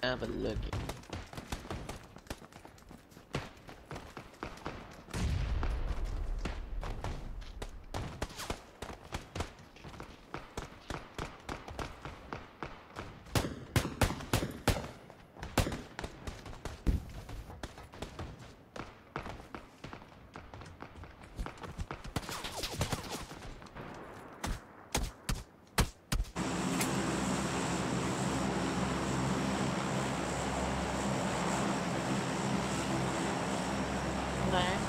เป็นเรื่องนะ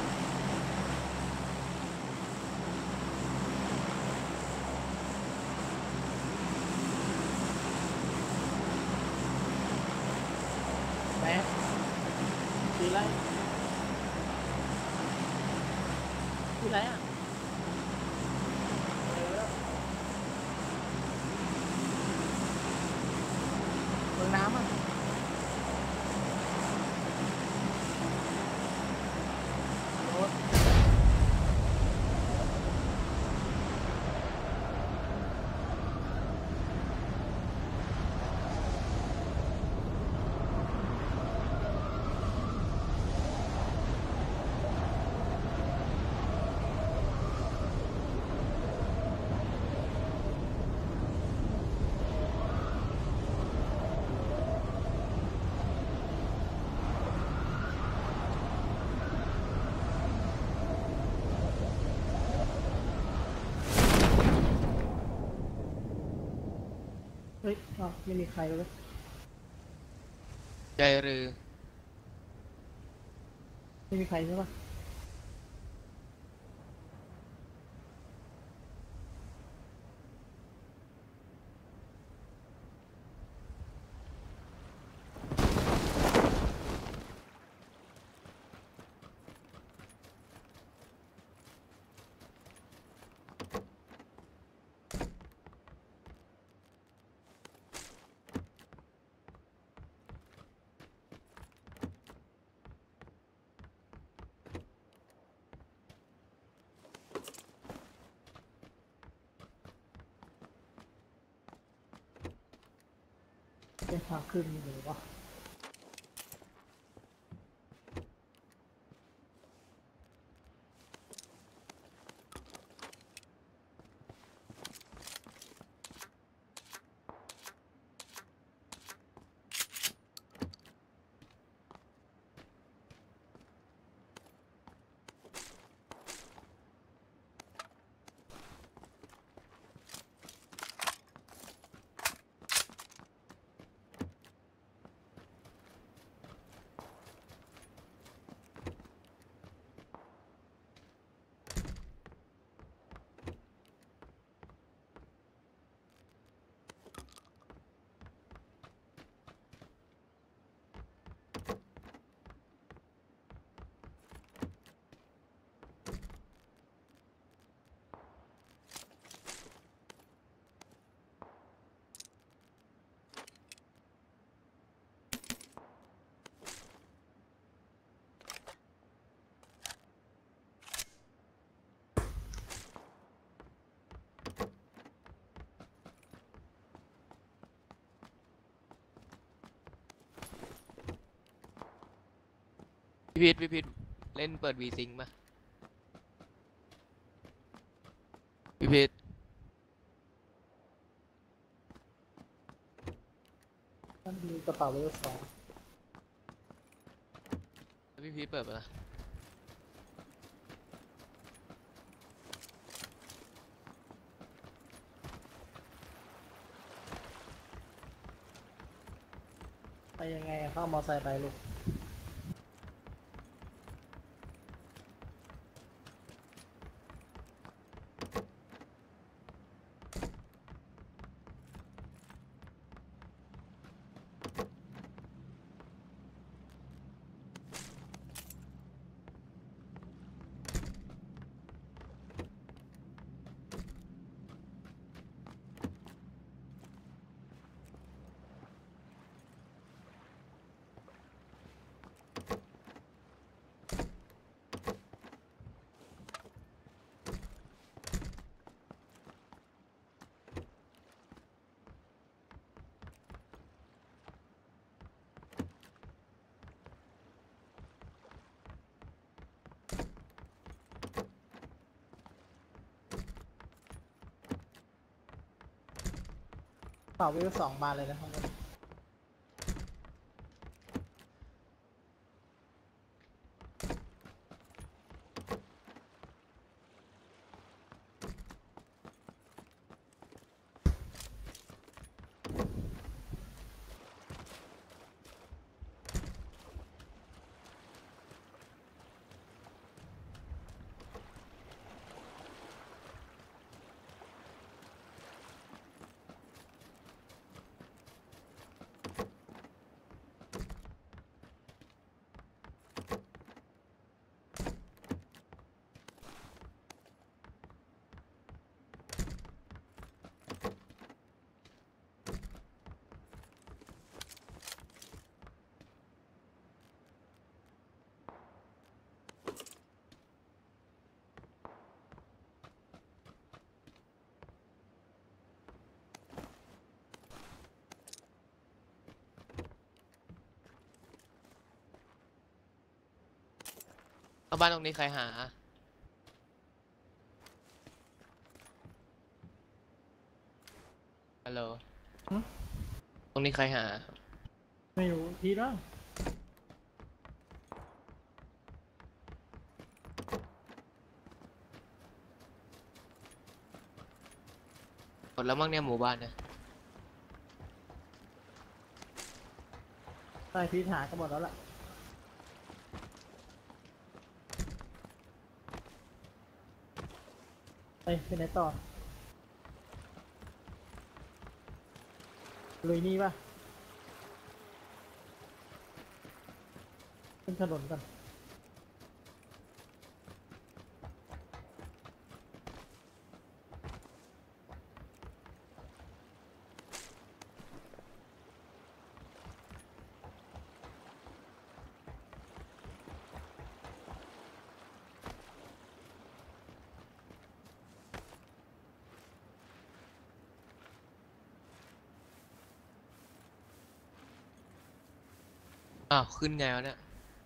แม่คืออะไรคืออะไรอ่ะเมืองน้ำอ่ะรถเฮ้ยไม่มีใครเลยใจหรือไม่มีใครใช่ปะเป็นทางขึ้นเลยวะพี่พีทเล่นเปิดวีซิงป่ะพี่พีทมันมีกระเป๋าเบอร์สองพี่พีทเปิดป่ะล่ะไปยังไงเข้ามอไซค์ไปลูกต่อวิวสองบานเลยนะข้างบนเอาบ้านตรงนี้ใครหาฮัลโหลตรงนี้ใครหาไม่รู้ทีบ้างหมดแล้วมั้งเนี่ยหมู่บ้านเนี่ยใต้พีทหาก็หมดแล้วล่ะไปไหนต่อลุยนี่ป่ะขึ้นถนนกันอ้าวขึ้นไงวะเนี่ย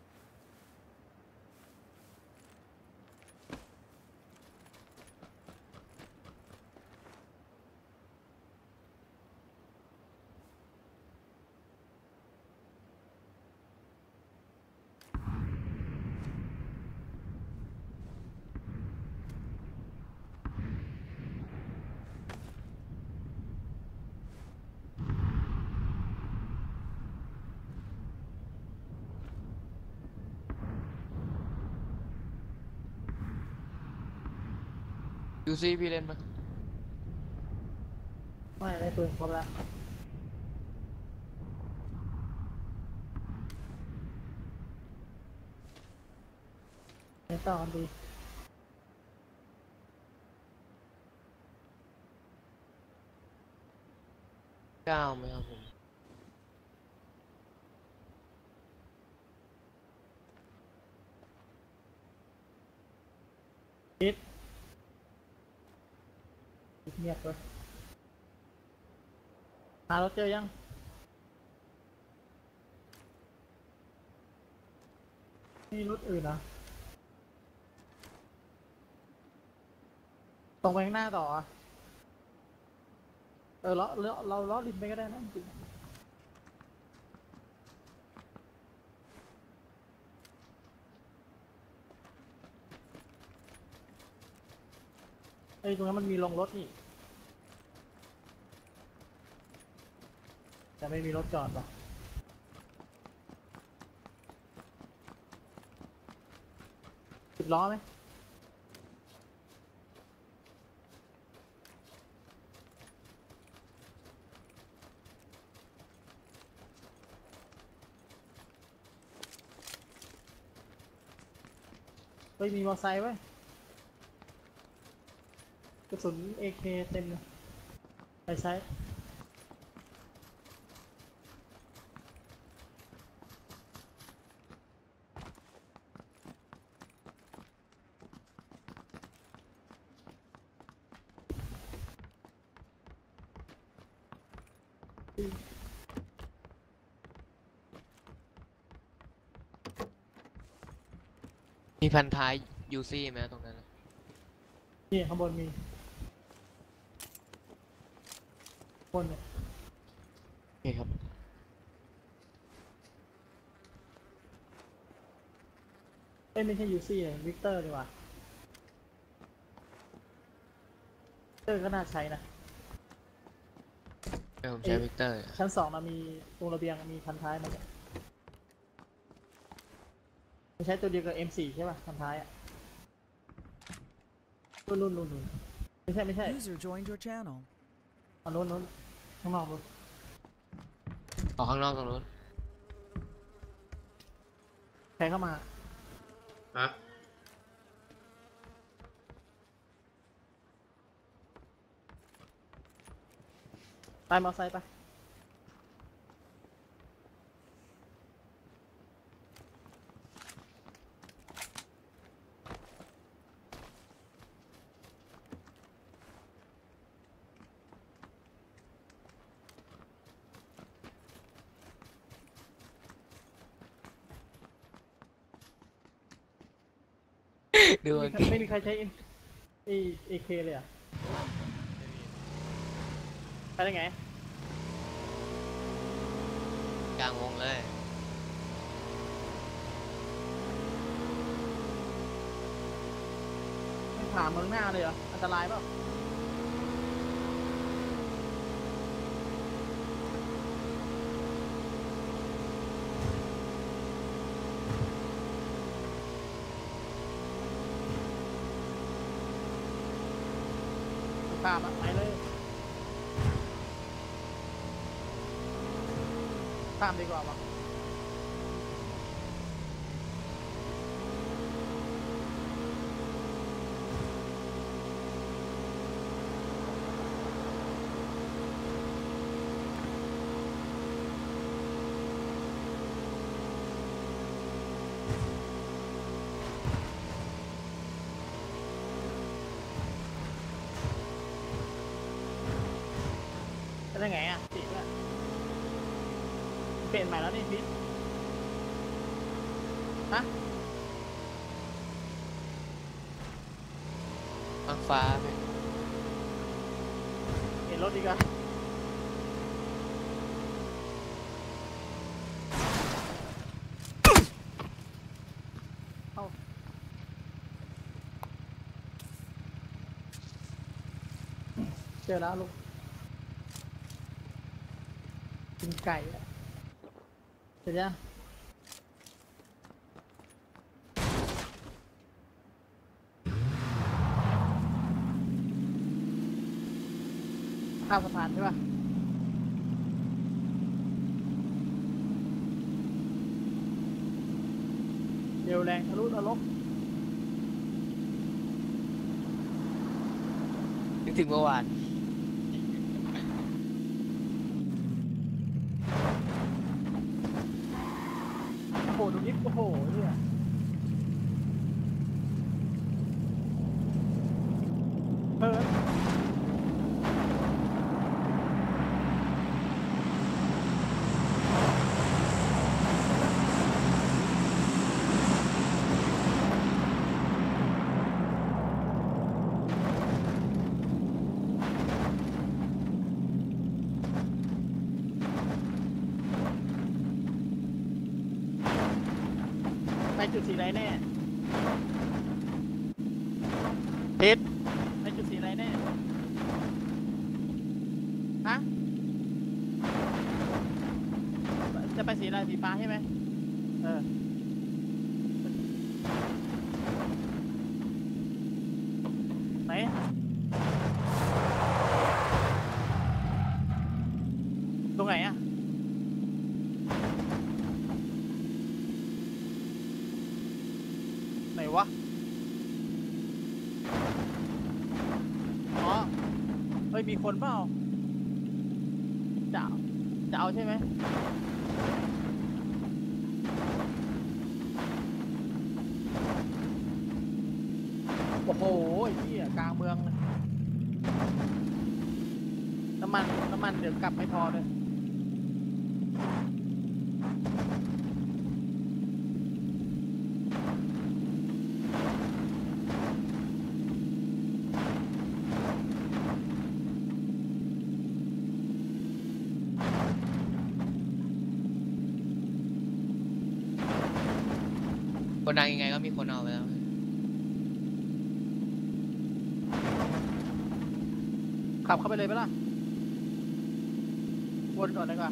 ยูซี่พี่เล่นปะไม่ได้ปืนครบแล้วไหนต่อกันดี 9ไหมครับผมคิดเงียบเลยหารถเจอยังมีรถอื่นนะตรงไปข้างหน้าต่ออ่ะเราล้อริมไปก็ได้นะจริงไอ้ตรงนั้นมันมีลงรถนี่แต่ไม่มีรถจอดหรอ10 ล้อไหมเฮ้ยมีมอเตอร์ไซค์ไว้ยกระสุน AK เต็มเลยไปใช้มีพันท้ายยูซี่ไหมตรงนั้นน่ะนี่ข้างบนมีคนเนี่ยครับเอ้ยไม่ใช่ยูซี่เลยวิกเตอร์ดีกว่าวิกเตอร์ก็น่าใช้นะผมใช้วิกเตอร์ชั้น 2เรามีตรงระเบียงมีพันท้ายมันมันใช้ตัวเดียวกับ M4 ใช่ป่ะพันท้ายอ่ะรุ่นไม่ใช่ User joined your channel. เอานู้นข้างนอกดูออกข้างนอกตรงนู้นใครเข้ามาฮะไปมอไซค์ไปดูไม่มีใครใช้เอเคเลยอ่ะไปได้ไงกลางวงเลยไม่ผ่าเมืองหน้าเลยเหรออันตรายเปล่าข้ามอะไปเลยข้ามดีกว่าปะไปได้ไงอ่ะติดอ่ะเปลี่ยนใหม่แล้วนี่พิษฮะฟ้าฟ้าไปเห็นรถดีกว่าเข้าเจอแล้วลูกกินไก่อะเสร็จยังข้ามสะพานใช่ป่ะเร็วแรงทะลุนรกนึกถึงเมื่อวานโอ้โหดูนิดโอ้โหเนี่ยเพิ่มไปจุดสีไรแน่พิษไปจุดสีไรแน่ฮะจะไปสีอะไรสีฟ้าใช่ไหมเออไหนตรงไหนอะไหนวะอ๋อเฮ้ยมีคนเปล่าจะจะเอาใช่ไหมโอ้โหไอ้เหี้ยกลางเมืองเลยน้ำมันเดี๋ยวกลับไม่พอเลยคนดังยังไงก็มีคนเอาไปแล้วขับเข้าไปเลยไหมล่ะวนก่อนดีกว่า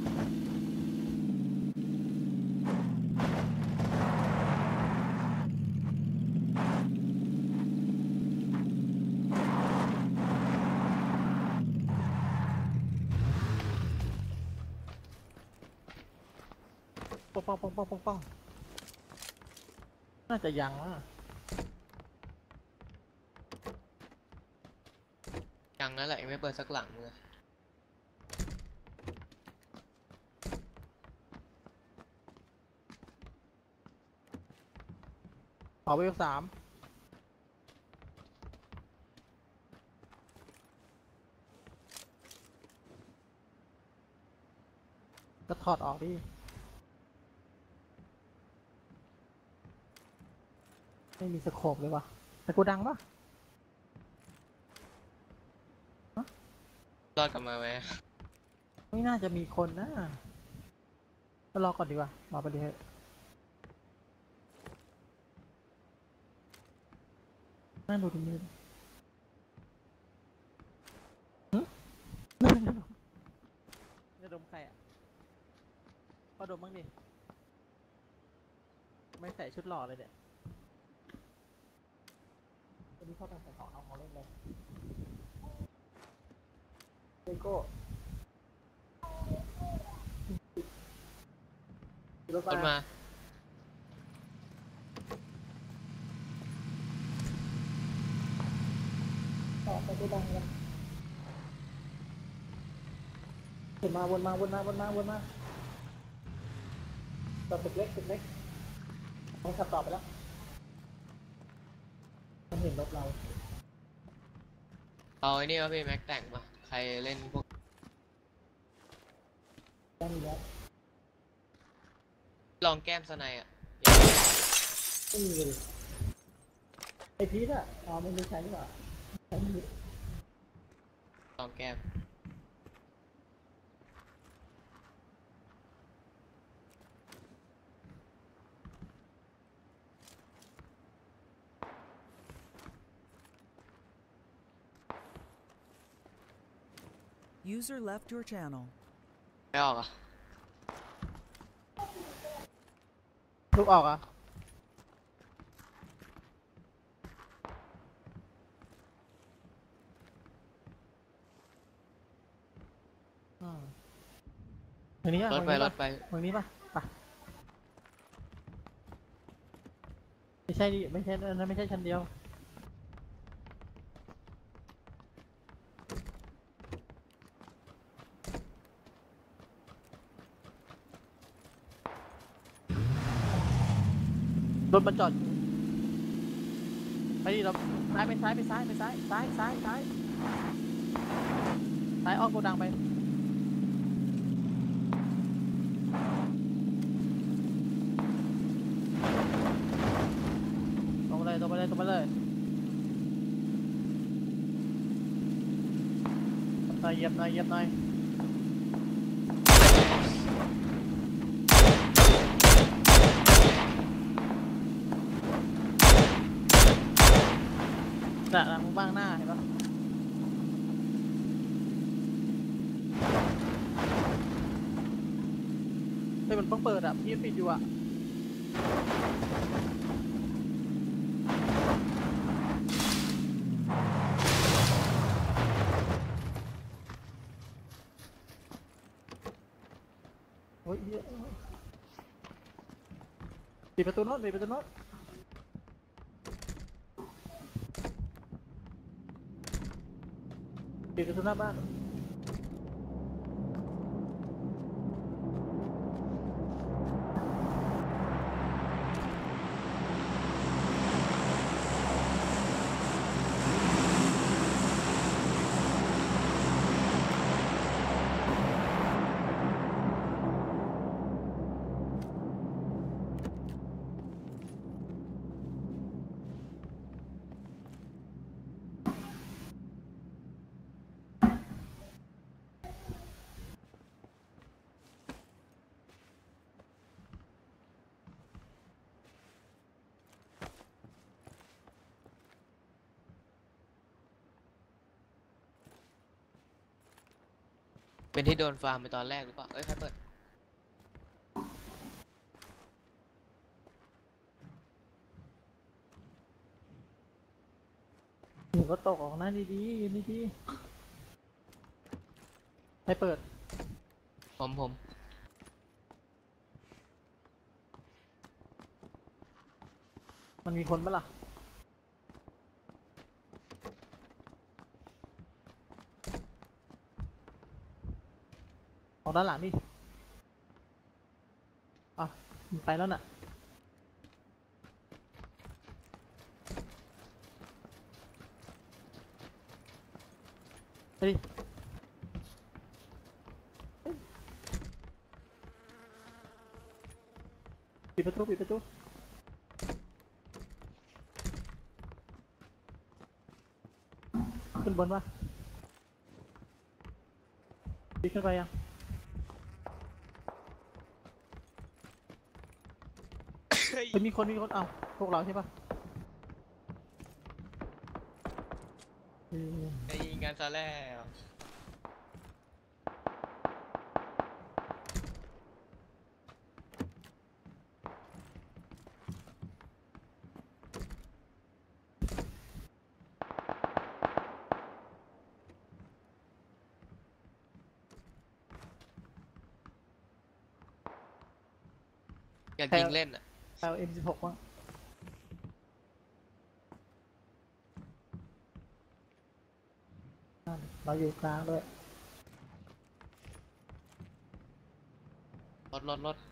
ป้องป้องป้องป้องป้องป้องน่าจะยังนะยังนั่นแหละยังไม่เปิดสักหลังเลยขอเวลสามก็ถอดออกดิไม่มีสโคปเลยวะแต่กูดังปะรอดกลับมาไหมไม่น่าจะมีคนนะก็รอก่อนดีกว่ารอไปเลยนั่งดูตรงนี้จะดมใครอ่ะพอดมบ้างดิไม่ใส่ชุดหล่อเลยเนี่ยวันนี้เข้าไปใส่ของเอาเล่นเลยเลโก้รถรถมามาต่อไปดูดังเลยวนมาวนมาวนมาวนมาวนมาต่อตึกเล็กตึกเล็กต้องขับต่อไปแล้วมันเห็นรถเราเอาไอ้นี่ว่าพี่แม็กแต่งมาใครเล่นพวกได้มีแล้วลองแก้มสไนอ่ะไม่มีเลยไอพีทอ่ะอ๋อมันไม่ใช้หรือเปล่าใช้ไม่มีลองแก้ม User left your channel. ไม่ออกอ่ะลูกออกอ่ะตรงนี้อ่ะรถไปรถไปตรงนี้ป่ะป่ะไม่ใช่ดิไม่ใช่นั่นไม่ใช่ชั้นเดียวรถมันจอดไปดิเราซ้ายไปซ้ายไปซ้ายไปซ้ายซ้ายซ้ายซ้ายซ้ายอ้อมโกดังไปตรงไปเลยตรงไปเลยตรงไปเลยเหยียบหน่อยเหยียบหน่อยน่ะมึงบ้างหน้าเห็นปะเฮ้ยมันต้องเปิดอ่ะพี่ปิดอยู่อ่ะโอ้ยเหี้ยปิดประตูโน้ตปิดประตูโน้ตปิดประตูหน้าบ้านเป็นที่โดนฟาร์มไปตอนแรกหรือเปล่าเอ้ยใครเปิดหนูก็ตกออกหน้าดีๆยืนดีๆให้เปิดผมมันมีคนปะล่ะออกด้านหลังดิอ่ะมันไปแล้วน่ะไปดิปิดประตูปิดประตูขึ้นบนวะปิดขึ้นไปยังเฮ้ยมีคนเอ้าพวกเราใช่ปะได้ยิงกันซะแล้วอยากยิงเล่นอ่ะเอา M16 วะนั่นเราอยู่กลางด้วยรถ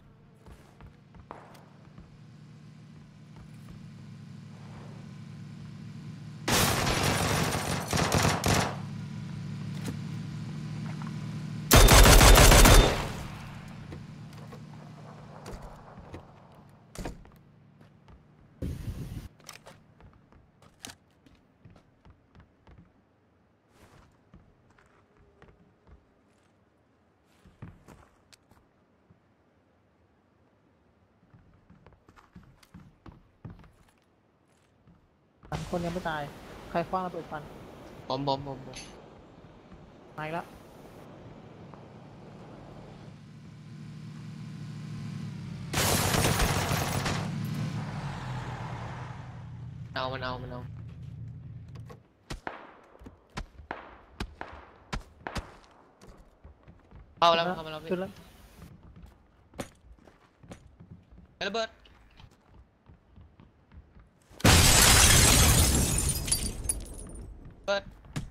คนยังไม่ตาย ใครคว้างระเบิดฟันผมมาอีกแล้วมันเอาเข้ามาแล้วพี่ขึ้นแล้วระเบิดเปิด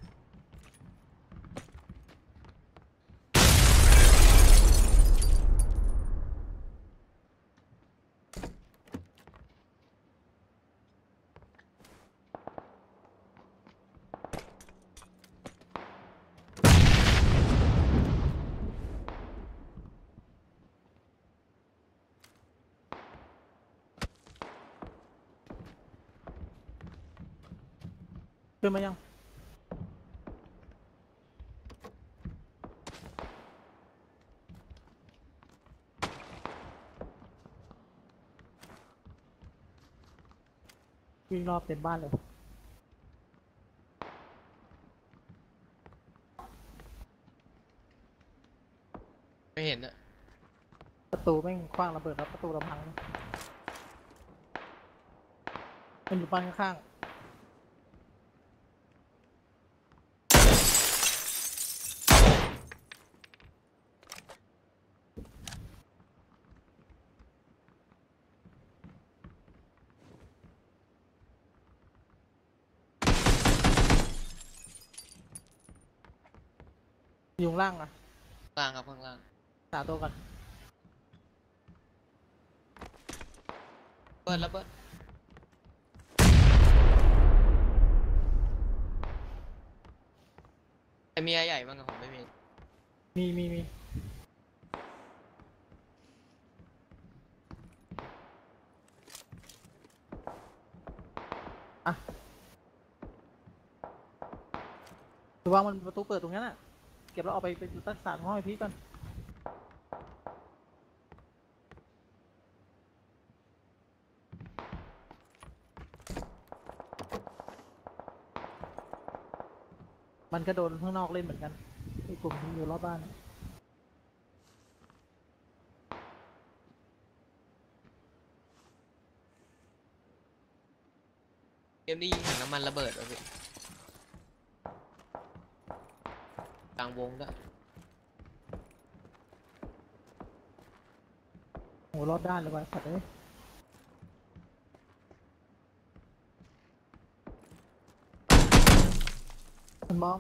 ขึ้นมายังวิ่งรอบเต็มบ้านเลยไม่เห็นอะประตูแม่งคว้างระเบิดแล้วประตูเราพังนะมันอยู่บ้านข้างๆอยู่ข้างล่างอ่ะล่างครับข้างล่างหาตัวก่อนเปิดระเบิดแต่มีใหญ่บ้างกับผมไม่มีมีอ่ะระวังมันประตูเปิดตรงนั้นอ่ะเก็บแล้วเอาไปรักษาห้องไอพีก่อนมันก็โดนข้างนอกเล่นเหมือนกันที่กลุ่มที่อยู่รอบบ้านเกมนี้ยิงถังน้ำมันระเบิดวะพี่กลางวงด้วยโหรอบด้านเลยว่ะสัตว์เอ้ยมันมอง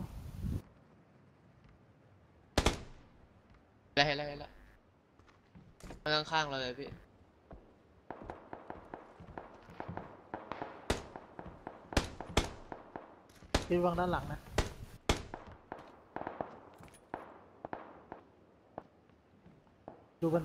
แล้วมันข้างๆเราเลยพี่ที่วางด้านหลังนะดูบันได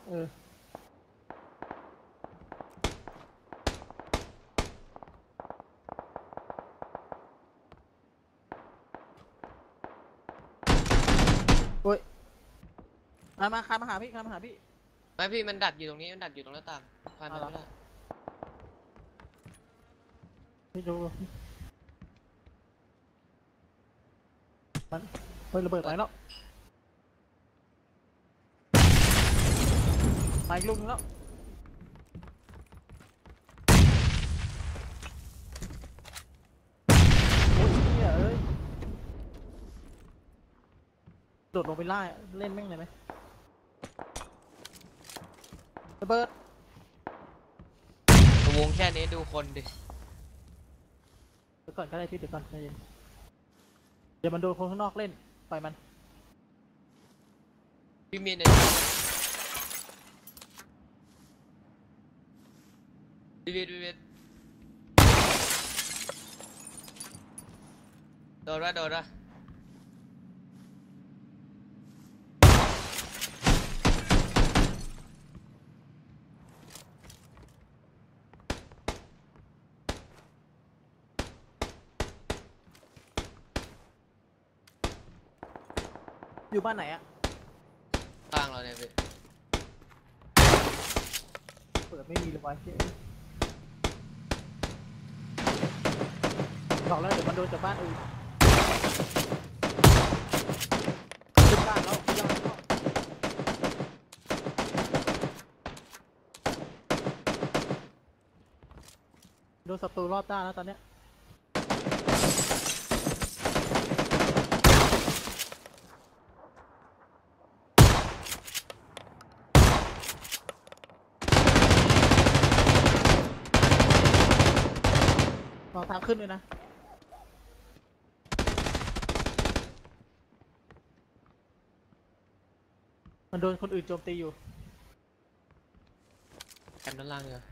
โอ้ยมาคานมาหาพี่คานมาหาพี่ไม่พี่มันดักอยู่ตรงนี้มันดักอยู่ตรงหน้าต่างคานไปไม่ได้พี่ดูมันเฮ้ยระเบิดไปแล้วมาอีกลูกนึงแล้วโอ้ยเหี้ยเอ้ยโดดลงไปไล่เล่นแม่งเลยไหมระเบิดวงแค่นี้ดูคนดิเดี๋ยวก่อนก็ได้พี่เดี๋ยวก่อนใจเย็นเดี๋ยวมันโดนคนข้างนอกเล่นปล่อยมันพี่มีนวิทโดนวะอยู่บ้านไหนอะข้างเราเนี่ยพี่เปิดไม่มีเลยวะเจ๊บอกแล้วเดี๋ยวมันโดนจากบ้านอื่นขึ้นบ้านแล้วย่างแล้วโดนศัตรูรอบด้านแล้วตอนเนี้ยรอทางขึ้นด้วยนะมันโดนคนอื่นโจมตีอยู่แคมด้านล่างเลย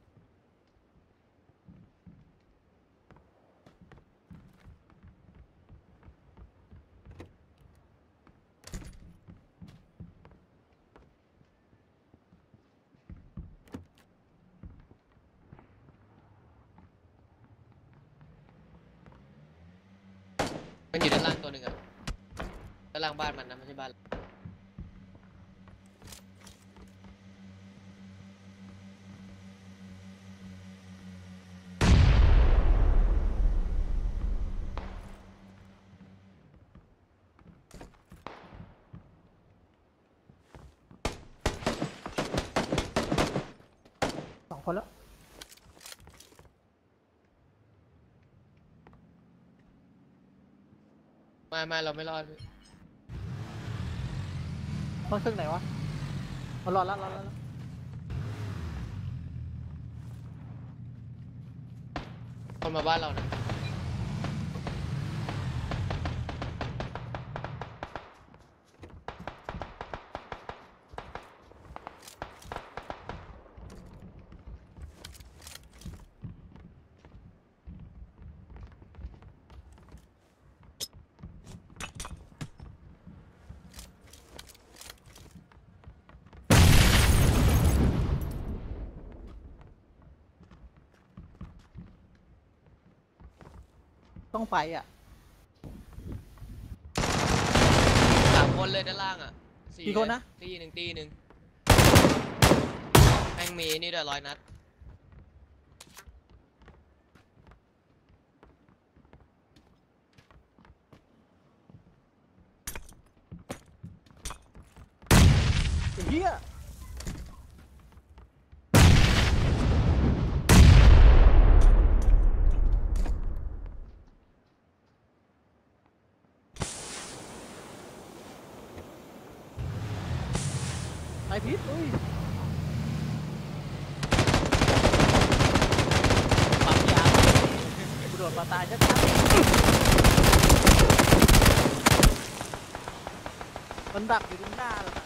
มันอยู่ด้านล่างตัวหนึ่งอะด้านล่างบ้านมันนะไม่ใช่บ้าน 2 คนแล้วไม่เราไม่รอดพี่มันครึ่งไหนวะมันรอดแล้วคนมาบ้านเรานะต้องไปอ่ะ 3 คนเลยด้านล่างอ่ะ4 กี่คนนะตีหนึ่งแม่งมีนี่ด้วย100 นัดเฮีย ไอพีทอุ้ยปั๊มยากูโดดมาตายชัดๆมันดักอยู่ตรงหน้าแบบ